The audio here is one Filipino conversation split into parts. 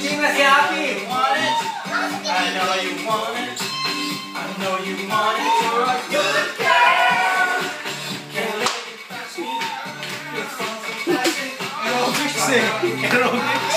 Chingching na si Happy. I know you want it. I know you want it. You're a good girl. Can't let it pass me. You're fun from plastic. Aerobics eh. Aerobics.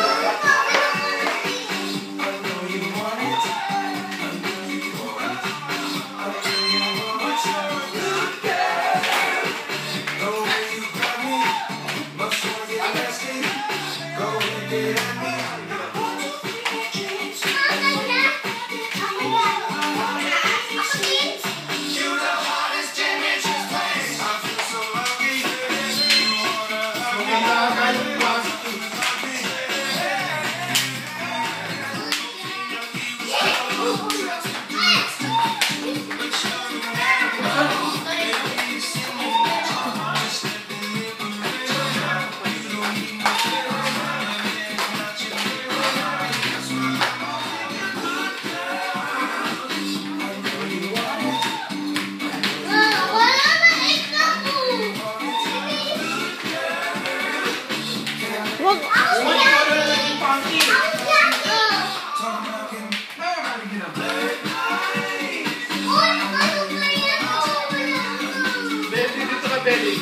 Belly.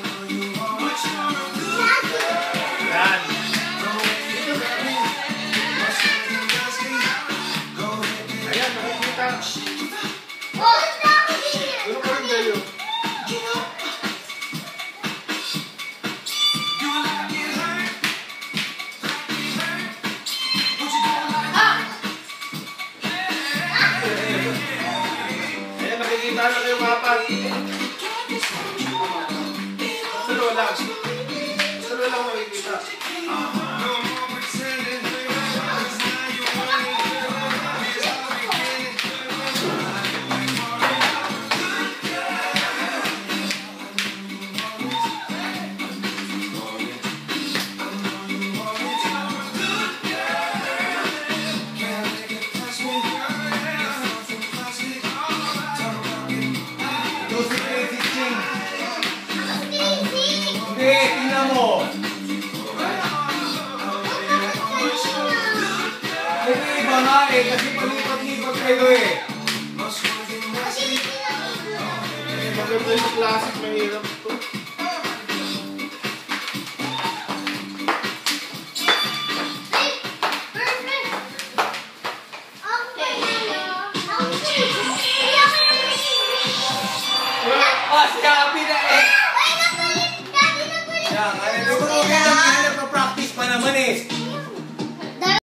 Yan. Ayan, makikita. Ano ka rin tayo? Ayan, makikita na kayo mapat. Salo lang makikita. Hindi, tingnan mo. May iba nga eh, kasi palipat-lipat kayo eh. Maganda yung classic, mahirap ito. Si Happy na eh. Yan, siguro okay lang, practice pa naman eh.